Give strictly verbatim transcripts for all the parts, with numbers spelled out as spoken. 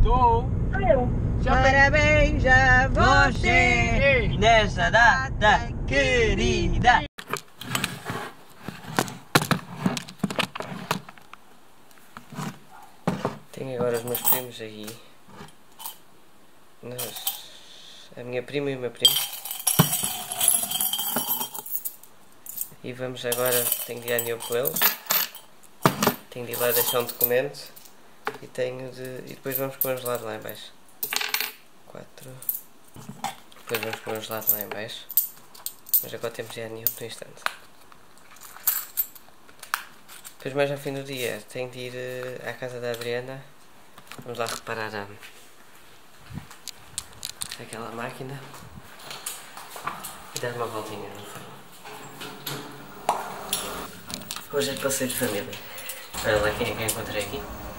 Estou. Sou eu. Parabéns a você Ei. nessa data querida. Tenho agora os meus primos aí. Nós, a minha prima e o meu primo. E vamos agora, tenho de ir à New com eles. Tenho de ir lá deixar um documento. E tenho de. E depois vamos comer um gelado lá em baixo. quatro. Depois vamos comer um gelado lá em baixo. Mas agora temos de ir à New no instante. Depois mais ao fim do dia tenho de ir uh, à casa da Adriana. Vamos lá reparar a, aquela máquina. E dar uma voltinha no forno. Hoje é passeio de família. Olha lá quem é que eu encontrei aqui.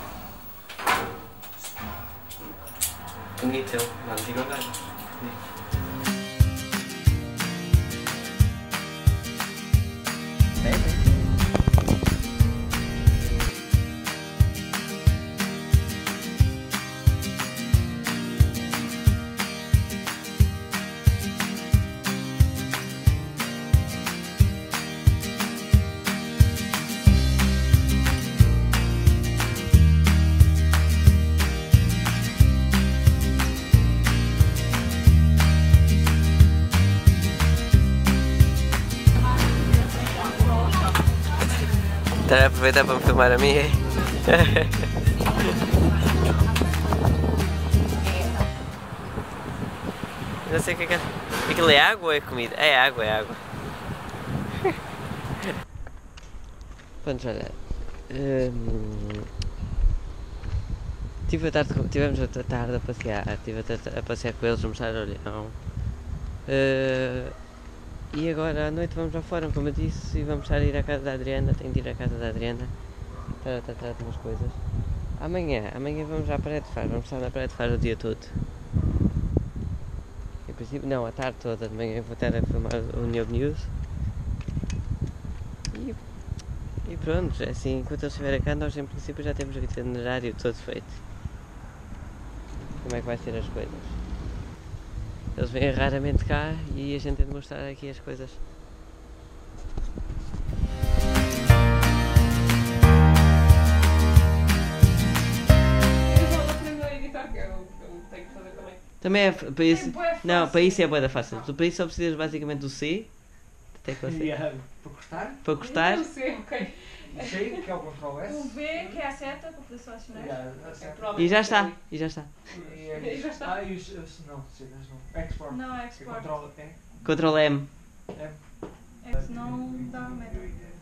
Bonito, não digo nada. Está a aproveitar para me filmar a mim, é? Não sei o que é que é. Aquilo é água ou é comida? É água, é água. Pronto, olha. Hum, tive a tarde, tivemos a tarde a passear. Estive a, a passear com eles, a mostrar o Leão. Uh, E agora à noite vamos lá fora, como eu disse, e vamos estar a ir à casa da Adriana. Tenho de ir à casa da Adriana para tratar de umas coisas. Amanhã, amanhã vamos à Praia de Faro, vamos estar na Praia de Faro o dia todo. Em princípio, não, a tarde toda, de manhã vou estar a filmar o New News. E, e pronto, assim, enquanto eles estiverem cá, nós em princípio já temos o itinerário todo feito. Como é que vai ser as coisas? Eles vêm raramente cá e a gente tem de mostrar aqui as coisas. Eu vou aprender a editar, que eu tenho que fazer também. Também é para isso. É Não, para isso é bué da fácil. Tu para isso só precisas basicamente do C. Tecla C. Yeah, para cortar, Para cortar. Eu sei, ok. o C, que é o control S. O V, que é a seta, para poder selecionar. Yeah, a seta. Pronto. E já está. E já está. E é E já está. Ah, e os, os, não, cenas não. Export. Não, Que export. control E. Ctrl M. M. É que senão dá meta.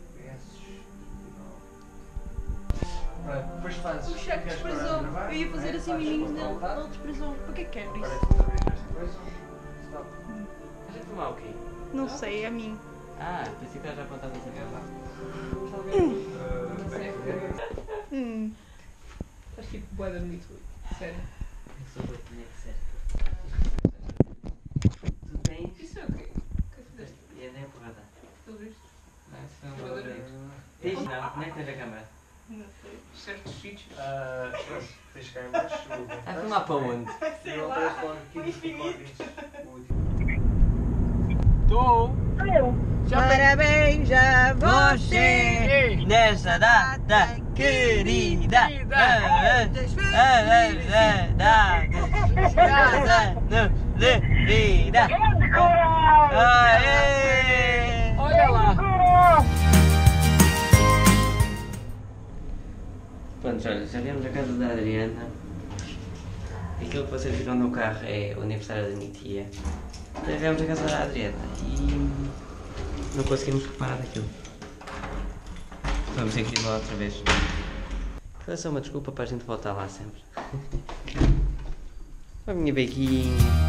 Pronto, depois fazes. O chefe queres parar de desprezou. gravar, Eu ia fazer né? assim Fazes miminhos control nele, tab, ele desprezou. Para que é que quer isso? aparece outra vez esta coisa. Stop. Estás a filmar o quê? Não sei, é a mim. Ah, pensei que estás a apontar assim. Hum. Estás tipo bué da bonito, sério. Tu tens. Isso é o quê? O que fizeste? E andei a porrada. Tudo isto? Não, isso foi um valor. Tens não, como é que tens a câmera? Não sei. Certos sítios. Ah, pronto, tens cá em baixo. Está a filmar para onde? Sei lá. Infinito. Estou. Sou eu. Parabéns a você Ei. nessa data querida. De vida. Aê! Olha lá. Pronto, olha, já viemos à casa da Adriana. Aquilo que vocês viram no carro é o aniversário da minha tia. Já viemos à casa da Adriana e não conseguimos reparar aquilo. Vamos ter que ir lá outra vez. Foi só uma desculpa para a gente voltar lá sempre. A minha bequinha.